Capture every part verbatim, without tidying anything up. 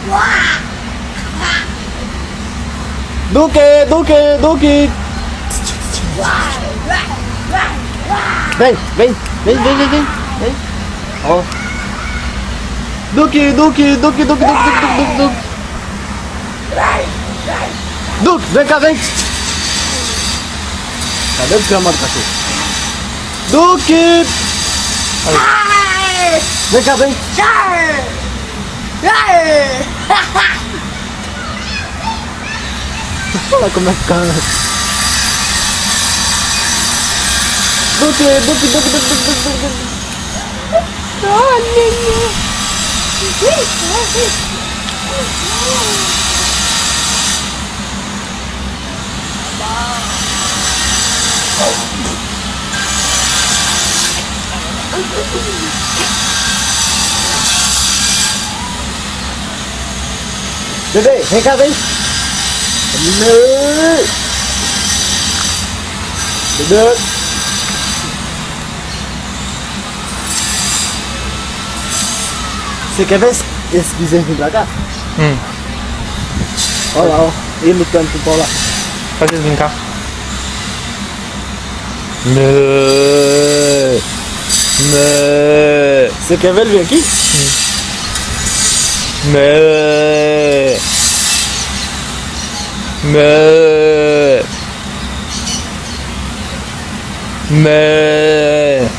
Duque, Duque, Duque. Vem, vem, vem, vem, vem, vem. Vem. Ó. Duque, Duque, Duque, Duque, Duque, Duque, Duque, Duque. Duque, vem cá, vem. Cadê o cama do cachorro? Duque! Vem cá, vem. Olha como é que tá. Duque, Duque, Duque, Duque, Duque, Duque, Duque. Bebê, vem cá, vem. Bebê. Você quer ver esse, esse bezerro vir pra cá? Hum. Olha lá, ó. Ele lutando com o pau lá. Faz ele brincar. Você quer ver ele vir aqui? Mê. Mê. Mê.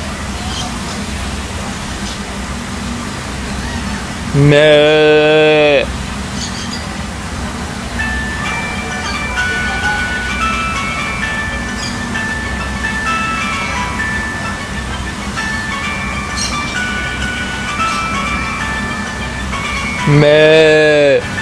Mê. Mê.